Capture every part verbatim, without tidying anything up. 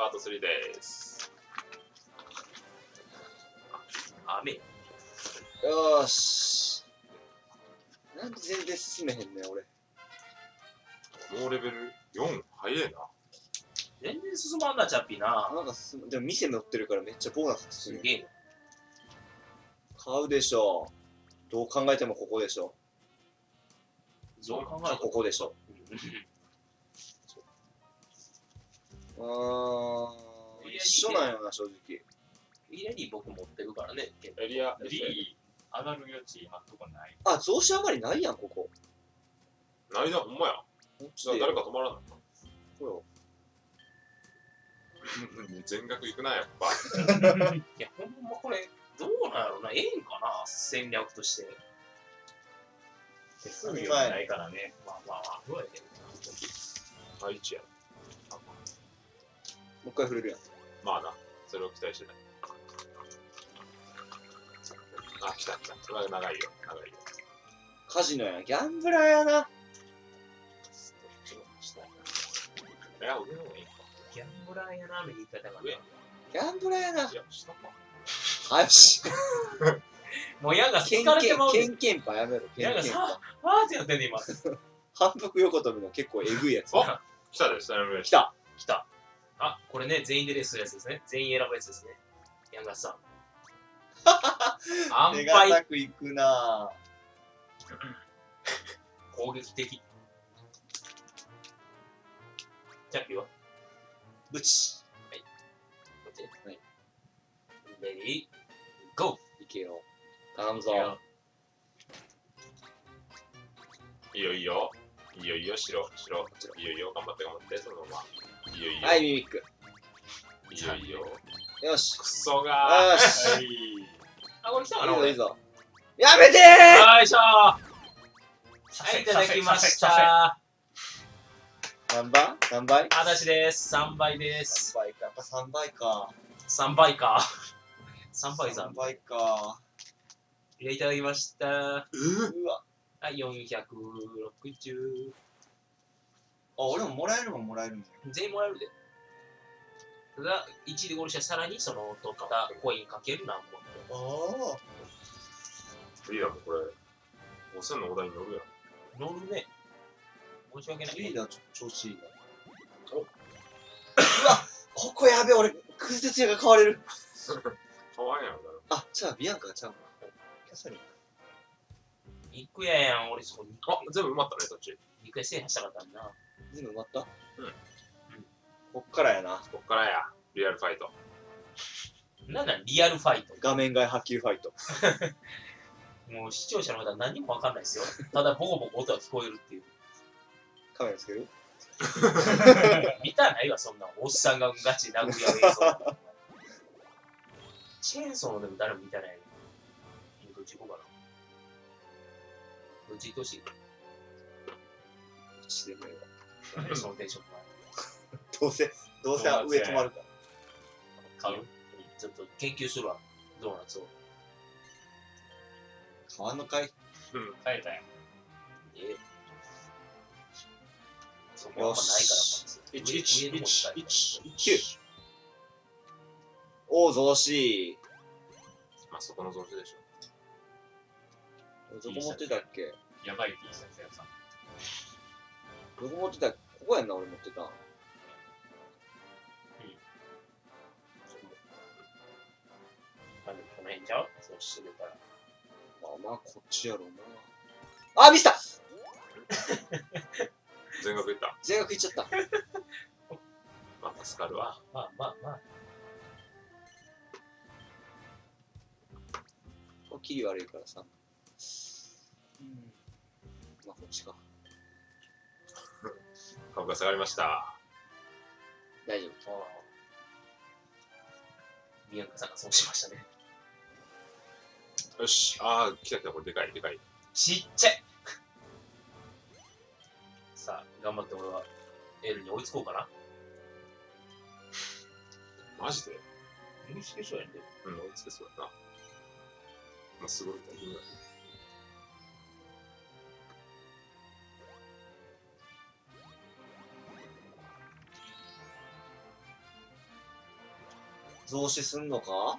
パートスリーです。 雨。 よーし。なんで全然進めへんねん、俺。 もうレベルよん、早いな。 全然進まんな、チャッピーな。 なんか進む。でも店乗ってるからめっちゃボーナスつくねん。 すげえ。 買うでしょ。どう考えてもここでしょ。 そう考えあ、 ると。 ここでしょ。うーん。一緒なんよな、正直。 リレディ僕持ってるからね。 エリア、 リー上がる余地今んとこない。 あ、増資上がりないやん、ここ。 ないな、ほんまや。 ほんじゃあ誰か止まらないか。 ほら。 全額いくな、やっぱ。 いや、ほんまこれ、どうなんやろな。ええんかな、戦略として。 手数料がないからね。 まあまあ、どうやけど。 愛知や。 もう一回触れるやん。 まあな、それを期待してない。あ、来た来た。長いよ、長いよ。 カジノやん。ギャンブラーやな。 いや、上の方がいいか。 ギャンブラーやな、の言い方がな。 上ギャンブラーやな。 いや、下か。 はよし。 もう矢がケン疲れてまうで。 ケンケンパやめろ。ケンケン矢がさパ。、 あーってやってんね、今。 反復横跳びの結構えぐいやつ。 あ来たです、下の来た。 来た。あ、これね、全員でレースするやつですね。全員選ぶやつですね。ヤンガさん。安手堅牌。 くいくなぁ。 攻撃的。ジャッピーはブチ。 こっちはい。 レディー、ゴいけよ。頼むぞ。 いいよ、いいよ。いいよ、いいよ、白、白。いいよ、いいよ、頑張って、頑張って、そのまま。いいよ、いいよ。 はい、ミミック。 いいよ、いいよ。 よし。 クソがよし。 ー。 はい。 あ、これ来たかいいぞ、 な俺いいぞ。やめてよいしょーはい、いただきましたー何倍何倍ー。あだしです。さんばいです。 倍か。やっぱさんばいか。 さんばいか。さんばいさん。 倍か。 いやいただきました。 うわ。 はい、よんひゃくろくじゅう。 あ、俺ももらえるもんもらえるんだよ。 全員もらえるで。ただ、いちでゴールしたらさらにその取ったコインかける何本ああ。 いいや、もうこれ、ごせんのお題に乗るやん。 乗るね。申し訳ない。 リーダーちょ調子いいな。 おうわここやべえ、俺、クズ哲也が変われる。 かわいいやんだろ。 あ、じゃあビアンカがちゃうな。キャサリン。 肉屋やん、俺そこに。 あ、全部埋まったね、そっち。 肉屋制覇したかったんだな。 全部埋まったうん。 こっからやな。 こっからや、リアルファイト。 なんなんリアルファイト。 画面外波及ファイト。 もう視聴者の方は何にもわかんないですよ。ただボコボコ音が聞こえるっていう。 カメラつける見たないわ、そんな。おっさんがガチ殴り合う映像。チェーンソーのでも誰も見たない。どっち行こうかな。どっち行ってほしい。 どっちでもええわ。 そのテンションもどうせ、どうせ上止まるから。 買うちょっと研究するわ。ドーナツを。 変わんのかいうん。 変えたやん。 ええ。そこはあんまないから、まずいち、いち、いち、いち、 きゅう。おお、増資。 まあそこの増資でしょ。 どこ持ってたっけやばい T シャツ屋さん。 どこ持ってたここやんな、俺持ってた。 あ、でもこの辺ちゃうそうしてるから。 まあまあ、こっちやろうな。あ、ミスった全額いった。 全額いっちゃった。 まあ助かるわ。 まあまあまあ。 これ切り悪いからさ。うん。まあ、こっちか。 株が下がりました。 大丈夫。 ああ。宮川さんがそうしましたね。 よし。ああ、来た来た、これでかい、でかい。 ちっちゃいさあ、頑張って俺はエールに追いつこうかな。 マジで追いつけそうやんで。 うん、追いつけそうやな。まあ、すごいタイミングだね。 増資すんのか？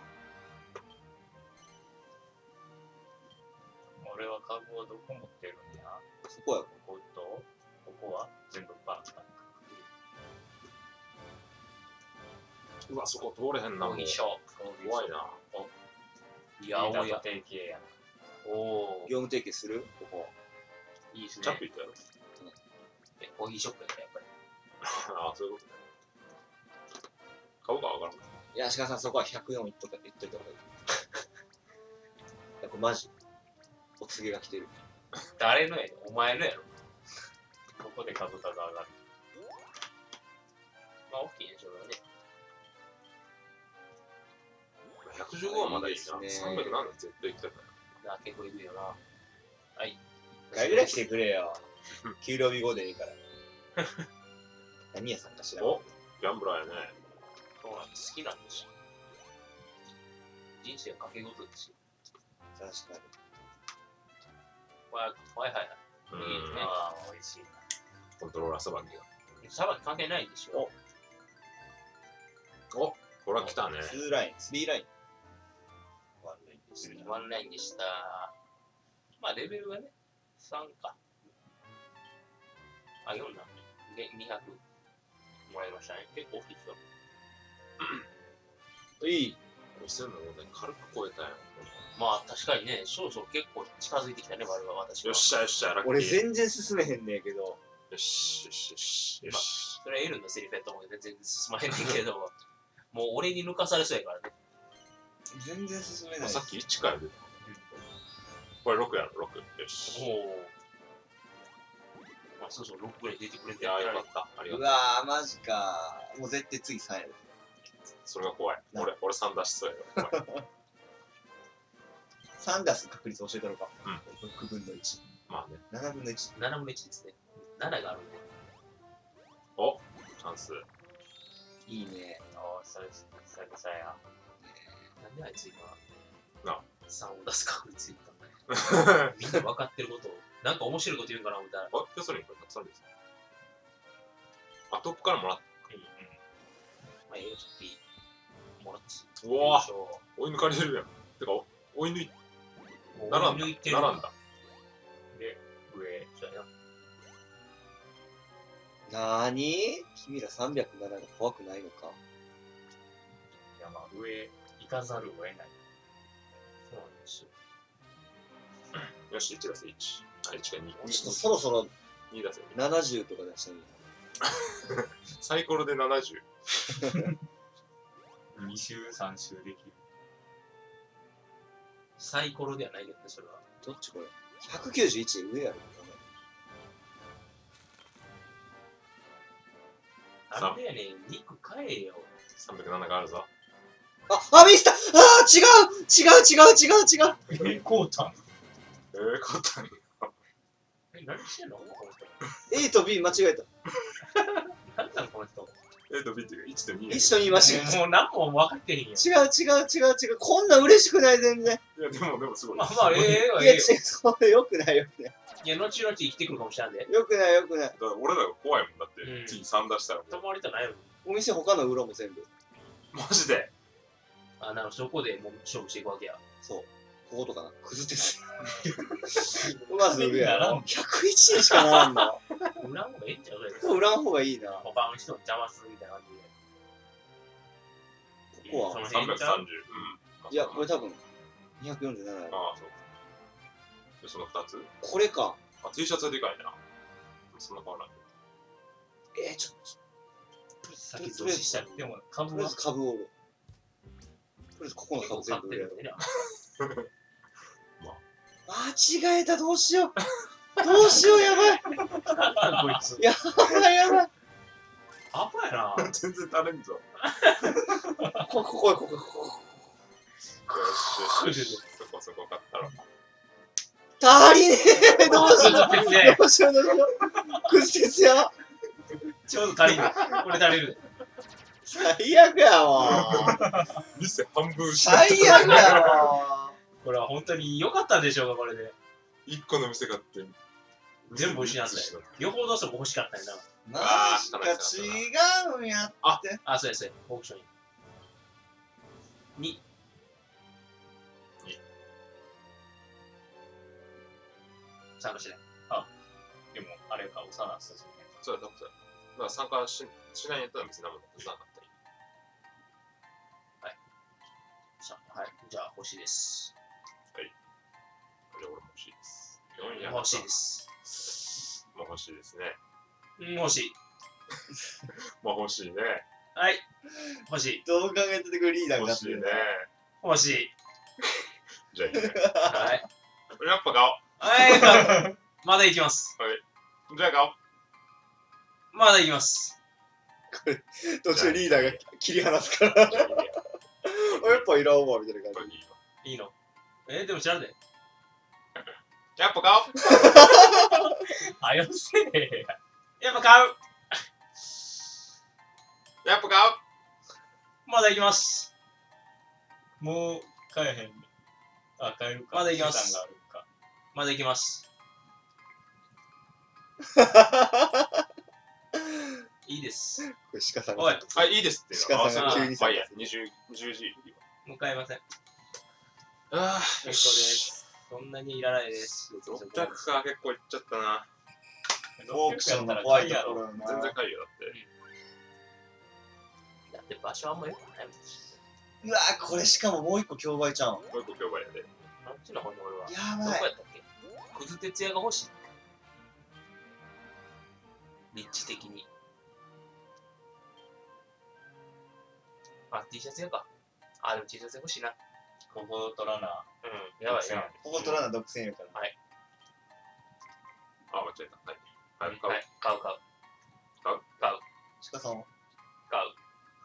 俺は株をどこ持ってるんだ？ そこや。 ここと、ここは全部バンか。 うわ、そこ通れへんな。もうコーヒーショッ怖いな。 プ。いや、おや。 定型やな。 おー。 業務提携する？ここ。 いいですねチャップ。行ったやろ。 えコーヒーショップやったやっぱり。 ああ、そういうことね。株価上がる。 いや、鹿さん、そこはひゃくよんいっとか言っといた方がいい。いや、これマジ。お告げが来てる。 誰のやろお前のやろ。 ここで株価が上がる。 まあ、大きいでしょうね。 ひゃくじゅうごはまだいいな。 いいですねさんびゃくなな絶対行きたいな。 な結構いるよな。はい。 一回ぐらい来てくれよ。給料日後でいいから。何屋さんかしら。 おギャンブラーやね。 そうなんです。好きなんですよ。人生は賭け事ですよ。 確かに。 はいはいはい。 うんいいですねああ、美味しいな。 コントローラーさばきが。 さばき関係ないでしょ。 おこれは来たね。 ツーライン、スリーライン。 ワンラインですね。ワンラインでした。まあ、レベルはね、さんか。あ、よんなんで、にひゃくもらいましたね。結構大きいですよ。 いい。 にせんの問題軽く超えたやん。 まあ、確かにね、そろそろ結構近づいてきたね、我々は私は。 よっしゃよっしゃ、ラッキー。 俺全然進めへんねんけど。 よしよしよしよし。 それはエルンのセリフやと思うけど、全然進まへんねんけど、もう俺に抜かされそうやからね。 全然進めない。 まあさっきいちから出た。これろくやろ、ろく。よし。 おお。まあ、そうそう、ろくぐらい出てくれていやーよかった。ありがとう。 うわー、マジか。もう絶対次さんやで。 それが怖い。俺、俺さん出しそうやよ。怖い。 さん出す確率教えたのか。 うんろくぶんのいち。 まあね。 ななぶんのいち。 ななぶんのいちですね。なながあるんで。 おチャンス。 いいね。 ああ、それ、久々や。 なんであいつ今、 なさんを出す確率いったんだよ。みんな分かってることを。なんか面白いこと言うんかな思ったら。 あ、要するにこれたくさんです。あ、トップからもらっまあ、ええよ、ちょっといい。もらってし。 うわぁよ追い抜かれるやん。てか、追い抜いて、 いしょ並んだ。 抜いてる。 並んだ。 で、上、そうやな。 なーに君らさんびゃくななが怖くないのか。 いや、まあ、上、行かざるを得ない。 そうなんですよ。 よし、いち出せ、いち。あ、いちかに。 ちょっとそろそろに出せ。 ななじゅうとか出したい。 サイコロでななじゅう。 に周、さん周できる。 サイコロではないけどね、それは。 どっちこれ ?ひゃくきゅうじゅういち 上やろ。 なんでやねん、肉買えよ。 さんびゃくなながあるぞ。 あ、あ、ミスったあー違う違う違う違う違うえ、こうたんえー、勝ったね。 え、何してんのこの人。 A と B 間違えた。 何なのこの人。 A と B っていうかいちとにや。 一緒に間違えた。 もう何も分かってへんやん。 違う違う違う違う。こんなん嬉しくない全然。 いや、でも、でもすごい。 まあまあ、ええよ、 いや、違う、 ええよ。 それよくないよくない。 いや、後々生きてくるかもしれんで。 よくないよくない。 だから俺らが怖いもんだって、 うん次さん出したらもう泊まりとないのに。 お店他の裏も全部。 マジで。 あ、なるほど、そこでもう勝負していくわけや。 そう。こことかな。クズです。まず上やろ。 ならんひゃくいちえんしかならんの。 裏もええんちゃうそれ。 これ裏の方がいいな。こ他の人の邪魔するみたいな感じで。 こは。 そのさんびゃく辺ちゃうさんじゅう。うん。 いや、これ多分、にひゃくよんじゅうななやろ。 ああ、そう。で、そのふたつこれか。 あ、T シャツはでかいな。そんな変わらない。 えー、ちょっと、 先増資したら、 でも、株はとりあえず株を売ろう。とりあえずここの結構株全部売れ買ってるやろんでね。 間違えた、どうしよう。どうしよう、やばい。 こいつ。 やばい、やばい。 アホやな。 全然足れんぞ。よここ、ここ、ここ、ここ。 しよしよし。そこそこ買ったろ。 足りねえ。どうしよちょっとねう。どうしよう、どうしよう。屈折や。 ちょうど足りる。これ足りる。 最悪やわ。 店半分し最悪やわ。 これは本当に良かったんでしょうか、これで。 一個の店買って。 全部失ったよ。よほどそこ欲しかったんやな。 マジか違うんや。 あ、そうやそうや。オークションに。 に。 に。 参加しない。 でも、あれか、幼なったしね。 そうだ、多分そうだ。だから参加ししないんやったら別に何もなかったらいい。 さあはい。じゃあ、欲しいです。 じゃあ俺も欲しいです。よんひゃく欲しいです。 もう欲しいですね。 うん欲しい。 もう欲しいね。 はい。欲しい。 どう考えててくるリーダーにな欲しいねってるね。。 欲しい。 じゃあいいね。 はい。 やっぱ買おう。 はい、買うまだ行きます。 じゃあ買おう。 まだ行きます。 途中リーダーが切り離すから。 じゃあいいね。 あやっぱいらんわみたいな感これでいいわ。 いいのえー、でも知らんで。 やっぱ買おう。 はよせえや。やっぱ買うやっぱ買おう。 まだ行きます。 もう、買えへんね。あ、買えるか。 まだ行きます手段があるか。 まだ行きます。いいです。 じ。これ鹿さんが。 おい、 あ、いいですっていうの。 鹿さんが急にまあいいや、にじゅう、じゅうじいいわ。 もう買いません。 ああ、 結構です。そんなにいらないです。 ろっぴゃくか、結構いっちゃったな。 オークションの怖いところよな。 全然買いよ、だって。 だって場所あんま良くないもん。 うわーこれしかももう一個競売ちゃうん。 もう一個競売やで。 あっちの方に俺は。 やどこばい。 やったっけクズ哲也が欲しい。立地的に。あ、T シャツやか。あ、でも T シャツ欲しいな。 ここ取らな。 うん、やばいな。 ここ取らな独占やから。 あ、間違えた。はい。はい、買う。 はい、買う買う。 買う買う。 鹿さんは買う。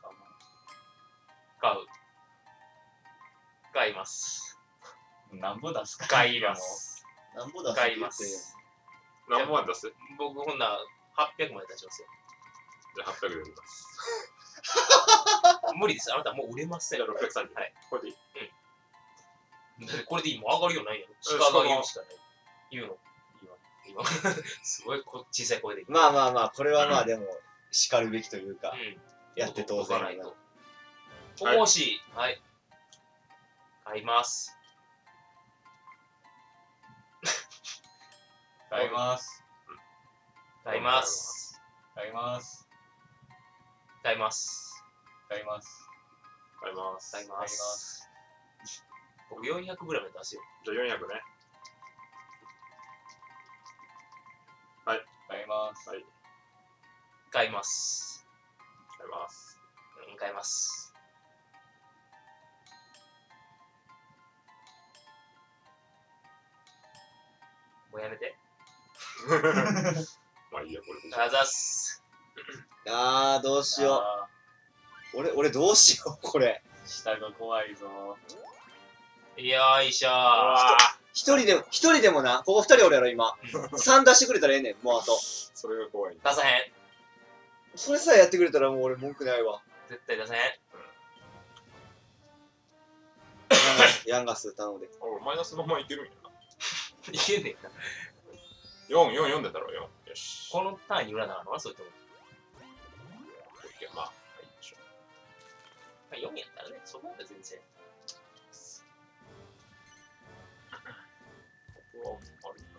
買う。買います。 なんぼ出すか。 買いま。す。 なんぼだ買います。 何万出すじ僕ほんならはっぴゃくまで出しますよ。 ゃあはっぴゃくで売ります。 無理です。あなたもう売れません。 じゃあろっぴゃくさんじゅう。 はい。 これでいい。 これでいいもう上がりようないやろ。 うん鹿が言うしかない。言うの。言うの。すごいこ小さい声で言う。 まあまあまあ、これはまあでも、叱るべきというか、 うん。 やって当然やな。 ないと。ここ欲しい。はい。買います。 買います。 買います。 買います。 買います。 買います。 買います。 買いま。 買います僕よんひゃくグラム出すよ。 じゃあよんひゃくね。 買います。 はい。 買います。 買います。 うん、買います。もうやめて。 まあいいや、これで。 あざっす。 あー、どうしよあう。俺、俺どうしよう、これ。 ー下が怖いぞ。 よいしょー。 あ一人でも、一人でもな、ここ二人おるやろ、今。三出してくれたらええねん、もうあと。 それが怖いん出さへん。 それさえやってくれたらもう俺文句ないわ。 絶対出さへん。 ヤンガス、ヤンガス頼んで。 俺マイナスのままいけるんやな。 いけんねんな。 よん、よん、よんでたろ、よん。よし。 この単位裏なのはそういったもまあ、はい、いいでしょん。よんやったらね、そこまで全然。 う。ここはあるんだ。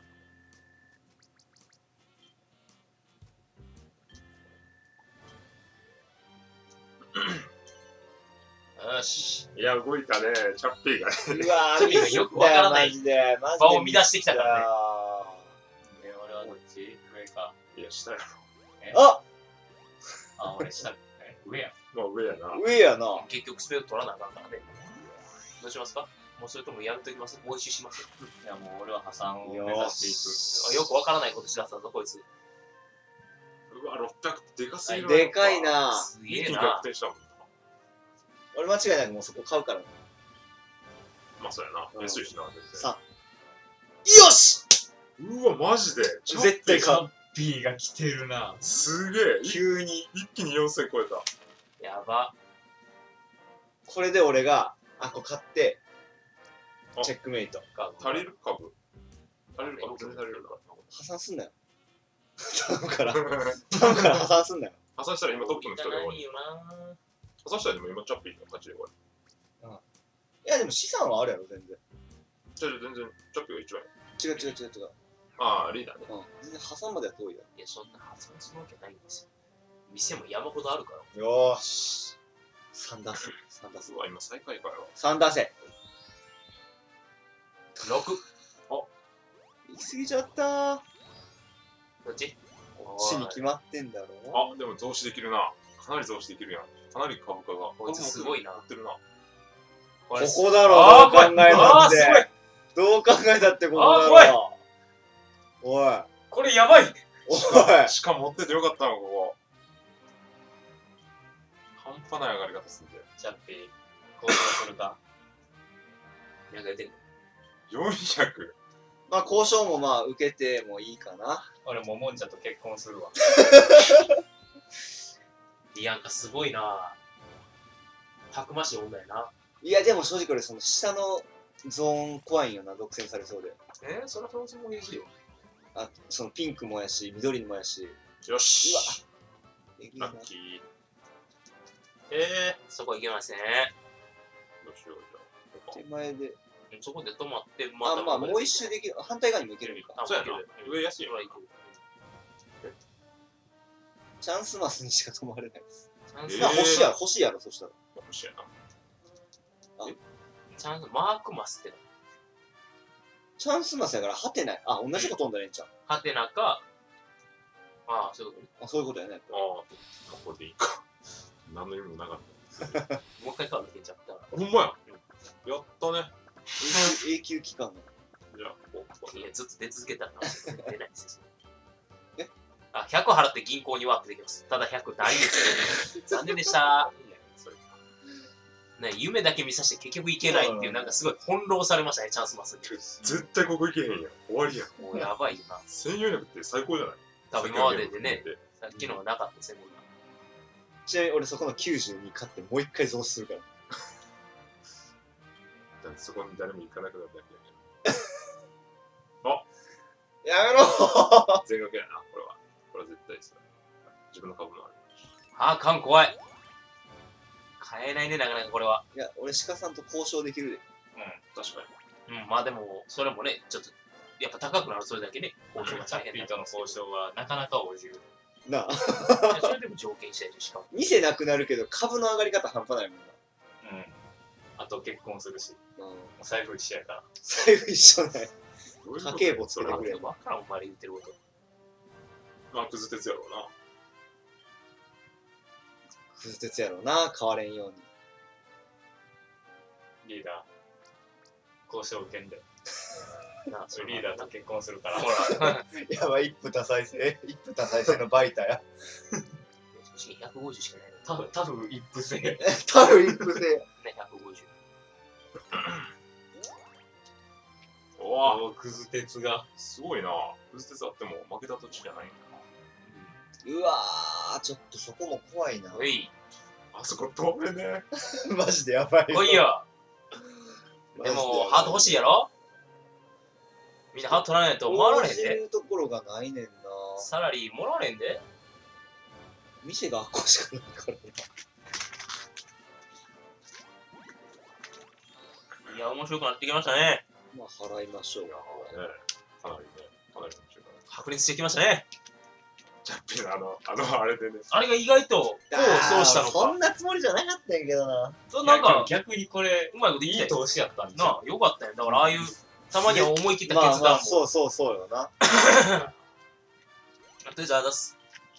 よし。 いや、動いたね、チャッピーがね。 うわー、 ちょっと今よくわからないマジで、マジで。 場を乱してきたからねえ、俺はどっち上か。 いや、下やろ。 ああ、俺下。え上や。 まあ上やな。 上やな。 結局スペル取らなあかんからね。どうしますかもうそれともやめときますもう一周しますいや、もう俺は破産を目指していく。 あよくわからないことしだしたぞ、こいつ。 うわ、ろっぴゃくってでかすぎる。 でかい。な。 すげえ一気に逆な。 転したもんな。 俺間違いなくもうそこ買うからな。 まあそうやな。 うん安いしな、全然。 さよしうわ、マジで絶対買う。 ピーが来てるな。 すげえ。い急に。 一気によんせん超えた。 やば。 これで俺が、あ、こう買って、 あチェックメイト。 足りる株足りる株全然足りるか破産すんなよ。頼むから。 ら。 頼むから破産すんなよ。 破産したら今トップの人で終わり。 いいよな。 破産したらでも今チャッピーの勝ちで終わいやでも資産はあるやろ全然。 じゃあ全然チョッピが一番違う違う違う違う。 ああリーダーね。 うん。全然挟までは遠いよ。 いや、そんな発音するわけないんですよ。店も山ほどあるから。 よーし。さん出す。さん出すう。わ今最下位かよ。 さん出せ。 ろく。 行き過ぎちゃったー。 どっちこっちに決まってんだろ。 あでも増資できるな。かなり増資できるやん。かなり株価が。 こいつすごいな持ってるな。 こここだろ、どう考えたっあーすごいて。どう考えたってここだあー怖いろ。おい。 これやばいおい。 しかも持っててよかったのここ。半端ない上がり方すんで。 チャッピー、交渉するか。 なんか言ってんのよんひゃく。 まあ交渉もまあ受けてもいいかな。 俺ももんちゃんと結婚するわ。 ビアンカすごいなたくましい女やな。 いやでも正直俺その下のゾーン怖いんよな、独占されそうで。 えー、それはそのつもりですよ。 あ、そのピンクもやし、緑もやし。 よし。 えぐいなラッキー。 えー、そこ行けません。 どうしようじゃあ。 手前で。 そこで止まって、 あ、まあもう一周できる。反対側にも行けるのか。 あそうやな行ける上安いよそれは行けるチャンスマスにしか止まれないです。 チャンス、 えーまあ欲しいやろ、欲しいやろ、そしたら。 欲しいやな。 チャンス、マークマスってチャンスマスやから、はてない。あ、同じこと飛んだらええんちゃう。 ハテナか、ああ、そういうことね。 あ、そういうことやね。 ああ、ここでいいか。何の意味もなかった。 もう一回カード消えちゃった。 ほんまや。やったね。 永久永久期間の。 じゃあ、ここいや、ずっと出続けたらな出ないですよ。 えあ、ひゃく払って銀行にワープできます。ただひゃくないです。残念でした。 それね、夢だけ見させて結局いけないっていう、なんかすごい翻弄されましたね、チャンスマスに。 絶対ここ行けへんやん。終わりやん。 もうやばいよな。 せんよんひゃくって最高じゃない多分今まででね、さっきのはなかったですね、もう今ちなみに俺そこのきゅうじゅうに勝ってもう一回増資するから。 だってそこに誰も行かなくなるだけやめろー全額やな、これは。これは絶対です。自分の株もある。 あー、缶怖い。買えないね、なかなかこれは。 いや、俺鹿さんと交渉できるで。 確かに。 うん、まあでも、それもね、ちょっと、やっぱ高くなるそれだけね、交渉がチャ大変なッピーとの交渉はなかなか応じる。 なあ。 いやそれでも条件したいとしかも。 店なくなるけど株の上がり方半端ないもんな。 うん。あと結婚するし、 うん。 お財布一緒やから。 財布一緒ない。 どういうこと家計簿つけてそれくれわからん、お前ら言ってること。 まあ、くず鉄やろうな。 くず鉄やろうな、変われんように。 リーダー、交渉権で。 なあ、それリーダーと結婚するから。 ほら、 やばい、一夫多妻制。一夫多妻制のバイタや。 ひゃくごじゅうしかないの。 タフ、タフ一夫制。 多分一夫制。 ね、ひゃくごじゅう。 おわおくず鉄が。 すごいな。くず鉄あっても負けた土地じゃないんだうわー、ちょっとそこも怖いな。 おい、 な。あそこ遠めね。 マジでやばい。 来いよ。 マジやばい。 でも、ハート欲しいやろみんなハート取らないともらわれへんそうで。 いうところがないねんな。 サラリーもらわれへんで。 店があっこしかないからね。 いや、面白くなってきましたね。 まあ、払いましょう。 ねかなりね、かなり面白いから。 白熱してきましたね。 チャッピーのあの、あのあれでね。 あれが意外と、こう、そうしたのかそん。なつもりじゃなかったんやけどな。 そうなんか、 逆にこれ、 うまいこと言いたい。 いい投資やったんじゃん。 なあ、よかったよ。だから、ああいう、たまには思い切った決まあまあ、 断も。 そうそうそうよな。 とりあえず、あざっす。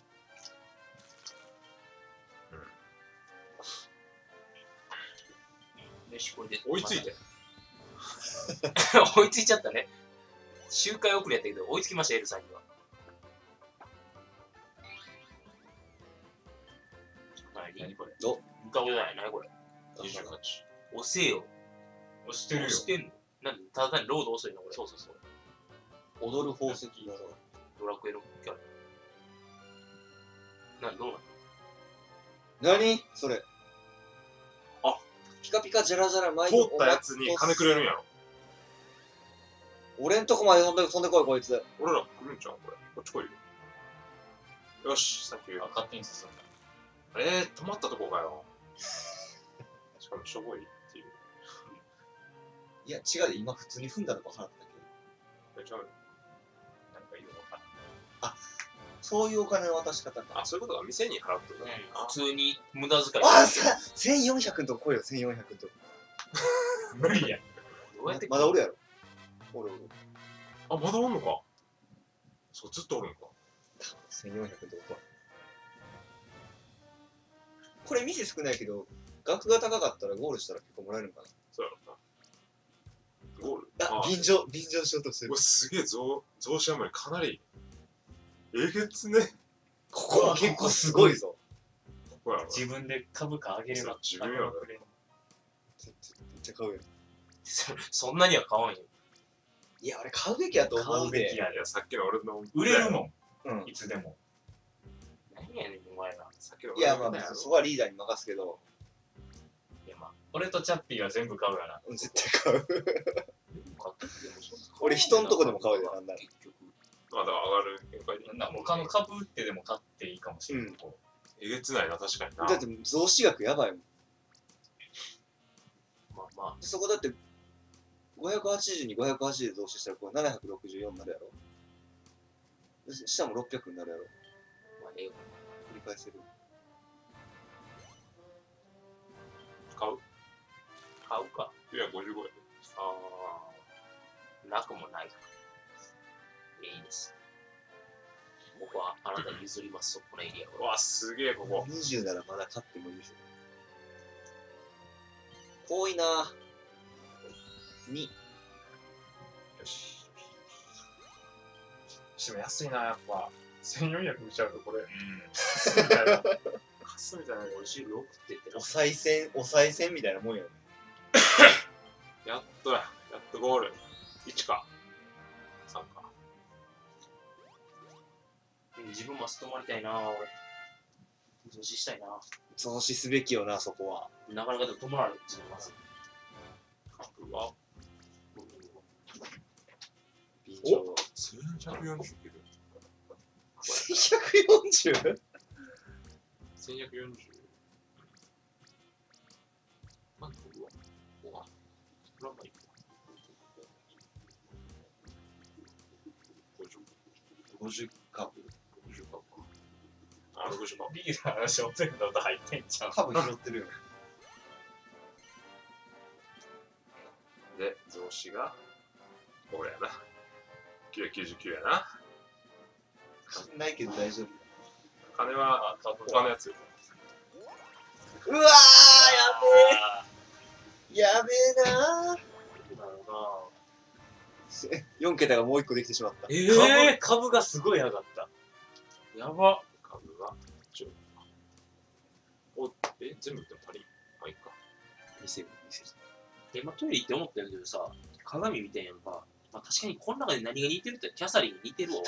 よし、これで。 追いついて。 追いついちゃったね。周回遅れやったけど、追いつきました、エルさんには。 何これ。 見たことない、何これ。 にじゅうはち。 押せよ。 押してるよ押。してんのなんで、ただ単にロード遅いのこれ。そうそうそう。 踊る宝石だろ。 ドラクエのキャラ。なんどうなの何それ。 あ、 ピカピカジャラジャラ前通ったやつに金くれるんやろ。 俺んとこまで飛んで飛んでこい、こいつ。 俺ら来るんちゃうこれ。こっち来いよ。よし、サンキューあ、。勝手に進んだ。 えー、止まったとこかよ。しかもしょぼいっていう。 いや、違うで、今普通に踏んだのか払っただけ。 えちゃうなんかいいのかそういうお金の渡し方か。 あ、そういうことが店に払うってことね。あ普通に無駄遣い。 あ、さ、せんよんひゃくのとこ来いよ、せんよんひゃくのとこ。 無理やん。 どうやってまだおるやろ。おるおる。 あ、まだおんのか。そう、ずっとおるんか。 せんよんひゃくのとこ来い。これ店少ないけど、額が高かったらゴールしたら結構もらえるんかな。 そうやろな。ゴール。 あ、便乗、便乗しようとしてるうわ。すげえ増増資余りかなりえげつね。 ここは結構すごいぞ。 ここやろ。 自分で株価上げれば。 自分やろめめっちゃ買うよ。 そそんなには買わんよ。 いや、俺買うべきやと思買うで。 うべきやいや、さっきの俺の。 売れるもうんん。いつでも。 何やねん、お前ら。 さっきのいや、まあ、 俺のやろそこはリーダーに任すけど、 いやまあ、俺とチャッピーは全部買うよな。 絶対買う。 買ってでもそんな俺人んとこでも買うよなんなら結局。 まだ上がる展開で。 なんだ他の株売ってでも買っていいかもしれない。こえげつないな、確かにな。 だって増資額やばいもん。 まあまそこだって、ごひゃくはちじゅうにごひゃくはちじゅうで増資したらこれななひゃくろくじゅうよんになるやろ。で下もろっぴゃくになるやろ。 あ、まあええよ。 繰り返せる。 買う買うか。 いや、ごじゅうごえん。 ああ、なくもないか。いいです。僕はあなたに譲ります、そこのエリアは。 うわ、すげえ、ここ。 にじゅうならまだ買ってもいいでしょ。遠いなに。 よし。 でも安いな、やっぱ。せんよんひゃく売っちゃうとこれ。 かすみたいな。 美味しいよ食ってってお賽銭、お賽銭みたいなもんやね。 やっとや。やっとゴール。いちか。さんか。 自分も泊まりたいな俺。増資したいな増資すべきよな、そこは。 なかなかでも泊まられる自分まず。 うわ、 便乗。 せんひゃくよんじゅういける。 せんひゃくよんじゅう? せんひゃくよんじゅう。なんだうわ。うわ。それはまあいいか。 ごじゅう株。 ごじゅうか。あ、ろくじゅうか。 リーダーの商店の音入ってんちゃう。 株拾ってるよ。 で、増資が、これやな。きゅうひゃくきゅうじゅうきゅうやな。 ないけど大丈夫。 金は、 あ、株他のやつ。 うわー、やべえ。やべえななるほー。よん桁がもういっこできてしまった。 ど。え株株がすごい上がった。 やば。 株が、ちょ、お、え、全部言っても足りん。まあいいか。 見せる、見せる。 今トイレ行って思ったんやけどさ、鏡見てんやんか。まあ、確かにこの中で何が似てるってキャサリンに似てるわ。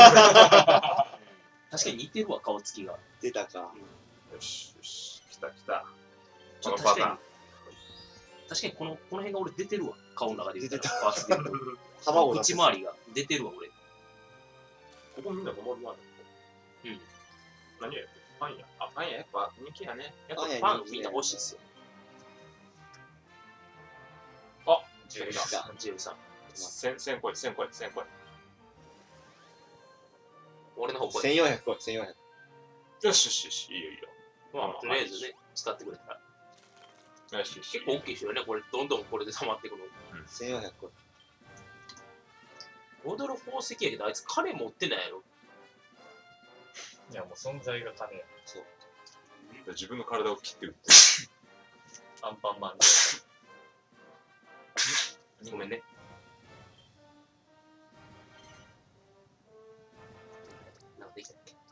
確かに似てるわ、顔つきが。 出たか。 よし、よし。来た来た。 ちょっと確かにこのパターン。 確かにこのこの辺が俺出てるわ。顔の中で言ったら。 出てパーツで言うと卵出せ内回りが出てるわ、俺。 ここみんなごもりなの。 うん。 何やパン屋。あ、パン屋やっぱ人気やね。 やっぱパン屋パン人気ねみんな欲しいっすよ。 あ、 じゅう来たジェルさん。 千、千個え、千個え、千個え。 俺の方こせんよんひゃくこい、せんよんひゃく。 よしよしよし、いいよいいよ。 まあ、とりあえずね、使ってくれたら。 よしよし。 結構大きい人よね、これ、どんどんこれで溜まってくるの。 せんよんひゃくこい。 踊る宝石やけど、あいつ金持ってないやろ。 いやもう存在が金や。 そう。 自分の体を切ってるって。 アンパンマンごめんね。なんかできたっけ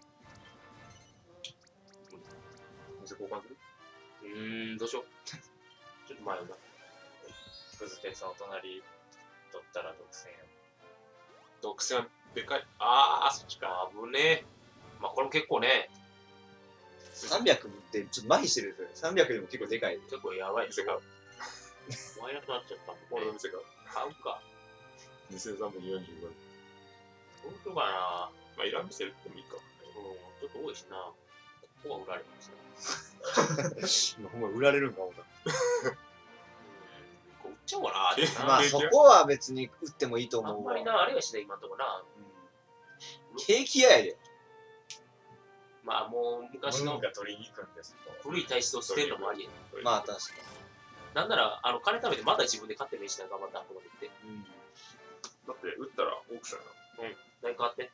水交換するうーん、どうしよう。ちょっと迷うな。 クズ鉄の隣取ったら独占や。 独占でかい。あー、そっちか。 あぶねえ。まあ、これも結構ね、 さんびゃくってちょっと麻痺してるんですよ。さんびゃくでも結構でかい。 結構やばいです店買う。 ワイなくなっちゃった。 俺の店買う。 買うか。 にせんさんびゃくよんじゅうごえん。 どうしようかな。 まあ、いらん店でもいいか。 うん、ちょっと多いしな。ここは売られますね。 今ほんま売られるんか思った。 うん、こう売っちゃおうかなってな。 まあそこは別に打ってもいいと思うわ。 あんまりな、あれはしない、今んとこな。 うんケーキ屋やで。 まあもう昔のムーンが取りに行くんですけど。 古い体質を捨てるのもありやね。 まあ確かなんなら、あの、金貯めてまだ自分で買って飯なんか頑張ったとか言って。 に。うんだって打ったらオークションやな。 何買って。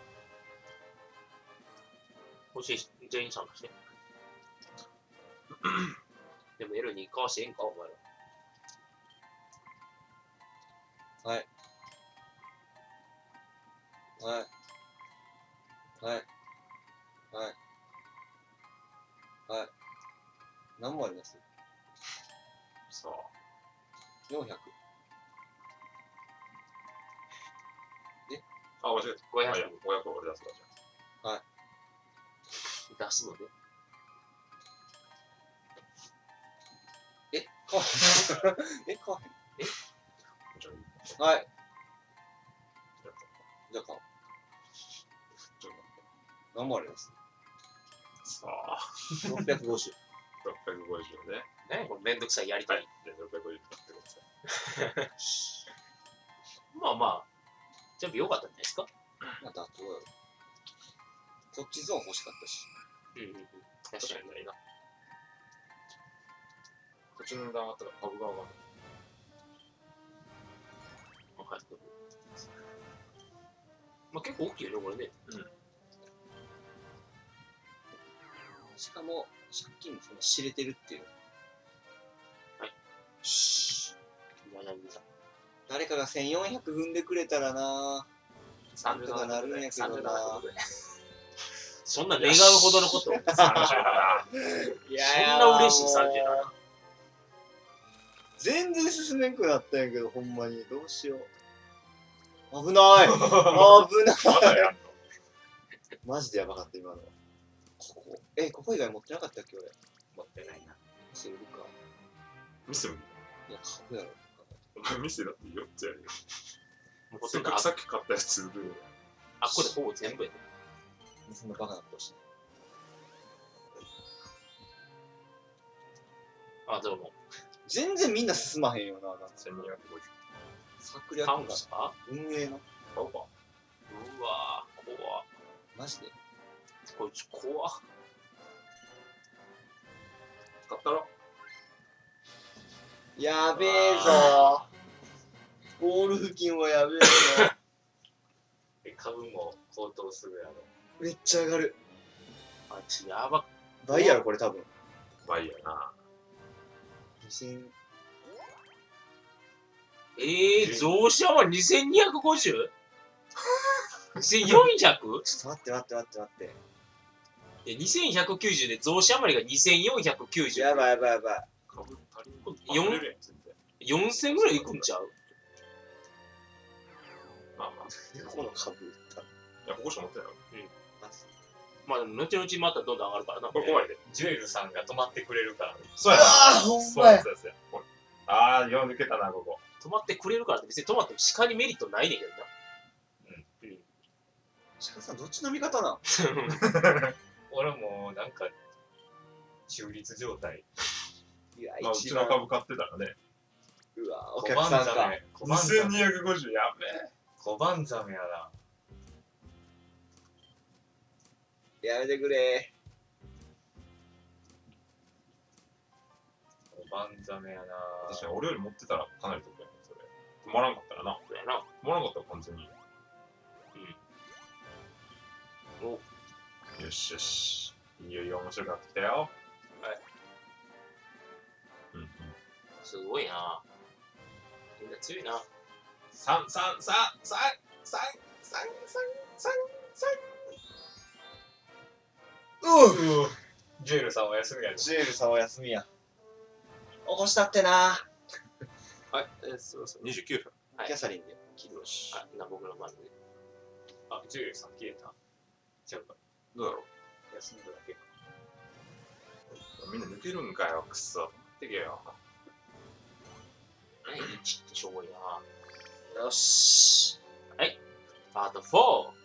欲しいし、全員参加して。でも L に買わしてええんか、お前ら。 はい。はい。はい。はい。はい。何もありますさあ。 ?よんひゃく。 あ、間違えた。 ごひゃくあいやごひゃく俺出すわじ出すので。 え買わへん。え買わへん。 ゃあ。じゃあ、 はい。 じゃあじゃあ買おう。 ちょっ何もありますと待ってさあ、 ろっぴゃくごじゅう。 ろっぴゃくごじゅうね。 何これめんどくさいやりとり。 はい。じゃあろっぴゃくごじゅう使ってください。 まあまあ、全部良かったんじゃないですか。 またどうやろう。こっちゾーン欲しかったし。 うんうんうん。確かにないな。 こっちの値段上がったら株が上がる。 はい。まあ結構大きいよね、これね。 しかも、借金もそんな知れてるっていう。 はい。 し柳さん。 誰かがせんよんひゃく踏んでくれたらなさんとかなるんやけどなそんな願うほどのこと。 さんじゅうなな。 いそんな嬉しいさんじゅうなな。 全然進めんくなったんやけど、ほんまに。どうしよう。危ない危ないまだやんの。 マジでやばかった、今の。ここ。え、ここ以外持ってなかったっけ、俺。 持ってないな。 するか。 ミス、 いや、株やろ。 お前ミスだってよっつやるよ。 もうほとんどあせっかくさっき買ったやつ売るよ。 あっこでほぼ全部やね。 そんなバカなことして。 あ、どうも。 全然みんな進まへんよな、なんか。 せんにひゃくごじゅう。 策略が買うんですか？ 運営の。 買おうか。 うわぁ、怖っ。 マジで。 こいつ怖っ。 買ったろ。 やべえぞゴール付近はやべえぞ株も高騰するやろ。 めっちゃ上がる。 あいつやばっ。 倍やろ、これ多分。 倍やな。 にせん。 えー、増資はにせんにひゃくごじゅう？ にせんよんひゃく？ ちょっと待って待って待って待って。 え、にせんひゃくきゅうじゅうで増資余りがにせんよんひゃくきゅうじゅう。 やばいやばいやばい。 株足りんことよん溢れるやん、全然。 よんせんぐらいいくんちゃう？ まあまあ。 この株売った。 いや、ここしか持ってないの。 まあでも、後々またどんどん上がるからな。 これ怖いで。 ジュエルさんが止まってくれるからね。 そうやな。 あーほんそうまややそうやそうや。これあー、よう抜けたな、ここ。 止まってくれるからって別に止まっても鹿にメリットないねんけどな。 鹿さん、どっちの味方なん俺もなんか中立状態。 いや、 まあ、うちの株買ってたらね。 うわ、お小客さんか。 小判ザメ。 にせんにひゃくごじゅうやべえ。 小判ザメやな。 やめてくれ。 小判ザメやな。 確かに俺より持ってたらかなり得やねそれ。止まらんかったらな。 そうやな。 止まらんかったら完全に。 お、 よしよし。いよいよ面白くなってきたよ。 はい。 うんうん。 すごいな。みんな強いな。 三三三三三三三三三。 ううジュエルさんお休みやで。 ジュエルさんは休みや。起こしたってな。 はい、えー、そろそろ。 二十九分。 はいキャサリンで切るし。 あ、な、僕の番で。 あ、ジュエルさん消えた。違うか。 どうだろ休んだだけか。 う。みんな抜けるんかよ、くっそ。てけよ。 何いちってしょぼいな。 よし。 パートフォー。